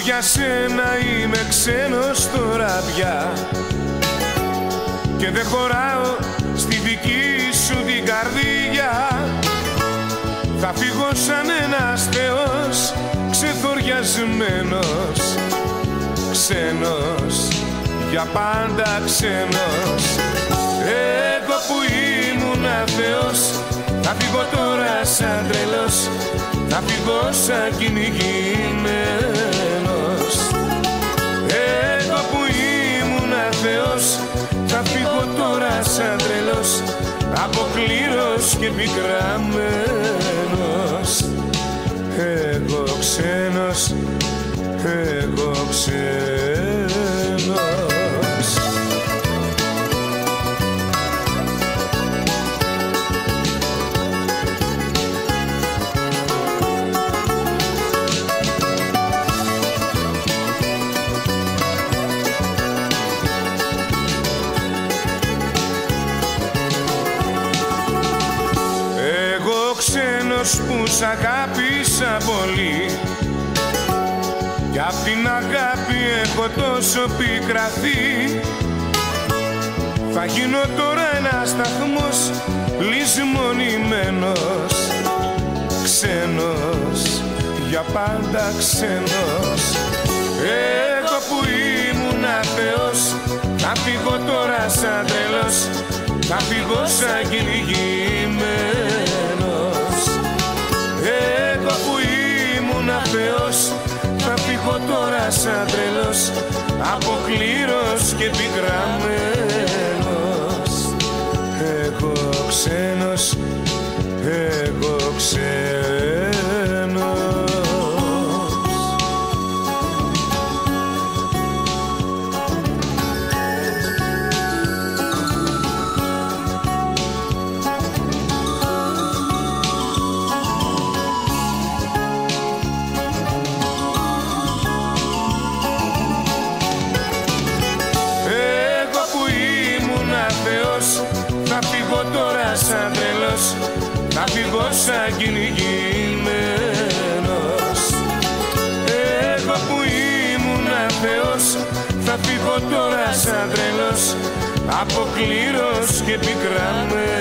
για σένα είμαι ξένος τώρα πια και δεν χωράω στη δική σου την καρδιά. Θα φύγω σαν ένας θεός ξεθοριασμένος, ξένος, για πάντα ξένος. Εγώ που ήμουνα θεός θα φύγω τώρα σαν τρελός, θα φύγω σαν κυνηγημένος. Εγώ που ήμουνα θεός θα φύγω τώρα σαν τρελός, αποκλήρος και πικραμένος. Εγώ ξένος, εγώ ξένος. Ξένος που σ' αγάπησα πολύ κι απ' την αγάπη έχω τόσο πικραθεί. Θα γίνω τώρα ένας σταθμός λησμονημένος, ξένος, για πάντα ξένος. Εγώ που ήμουνα θεός θα φύγω τώρα σαν τρελός, θα φύγω σαν κυνηγημένος. Εγώ που ήμουνα θεός θα φύγω τώρα σαν τρελός, αποκλήρος και πικραμένος. Εγώ ξένος, εγώ ξένος. Θα φύγω τώρα σαν τρελός, θα φύγω σαν κυνηγημένος. Εγώ που ήμουνα θεός θα φύγω τώρα σαν τρελός, αποκλήρος και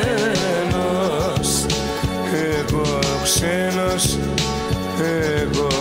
πικραμένος. Εγώ ξένος, εγώ